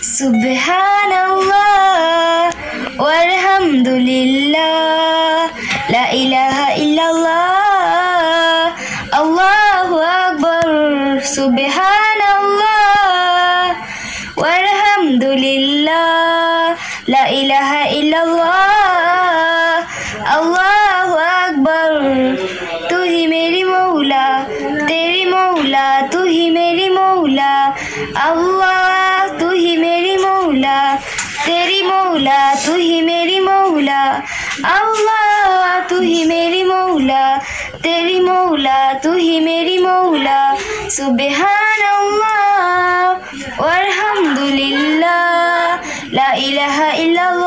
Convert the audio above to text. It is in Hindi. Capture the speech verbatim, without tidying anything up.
सुब्हानल्लाह वल्हम्दुलिल्लाह ला इलाहा इल्लल्लाह अल्लाहु अकबर। सुब्हानल्लाह वल्हम्दुलिल्लाह ला इलाहा इल्लल्लाह अल्लाहु अकबर। तू ही मेरी मौला तेरी मौला, तू ही मेरी मौला अल्लाह, तू ही मेरी मौला तेरी मौला, तू ही मेरी मौला अल्लाह, तू ही मेरी मौला तेरी मौला, तू ही मेरी मौला। सुब्हानल्लाह वल्हम्दुलिल्लाह ला इलाहा इल्लल्लाह